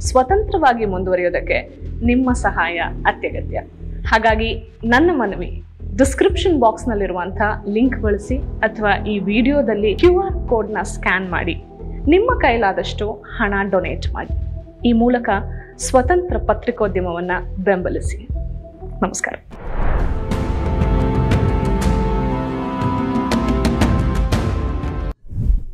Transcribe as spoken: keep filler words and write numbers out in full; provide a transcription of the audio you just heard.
ಸ್ವತಂತ್ರವಾಗಿ ಮುಂದುವರಿಯೋದಕ್ಕೆ ನಿಮ್ಮ ಸಹಾಯ ಅತ್ಯಗತ್ಯ. ಹಾಗಾಗಿ ನನ್ನ ಮನವಿ, ಡಿಸ್ಕ್ರಿಪ್ಷನ್ ಬಾಕ್ಸ್ನಲ್ಲಿರುವಂಥ ಲಿಂಕ್ ಬಳಸಿ ಅಥವಾ ಈ ವಿಡಿಯೋದಲ್ಲಿ ಕ್ಯೂ ಆರ್ ಕೋಡ್ನ ಸ್ಕ್ಯಾನ್ ಮಾಡಿ ನಿಮ್ಮ ಕೈಲಾದಷ್ಟು ಹಣ ಡೊನೇಟ್ ಮಾಡಿ. ಈ ಮೂಲಕ ಸ್ವತಂತ್ರ ಪತ್ರಿಕೋದ್ಯಮವನ್ನು ಬೆಂಬಲಿಸಿ. ನಮಸ್ಕಾರ.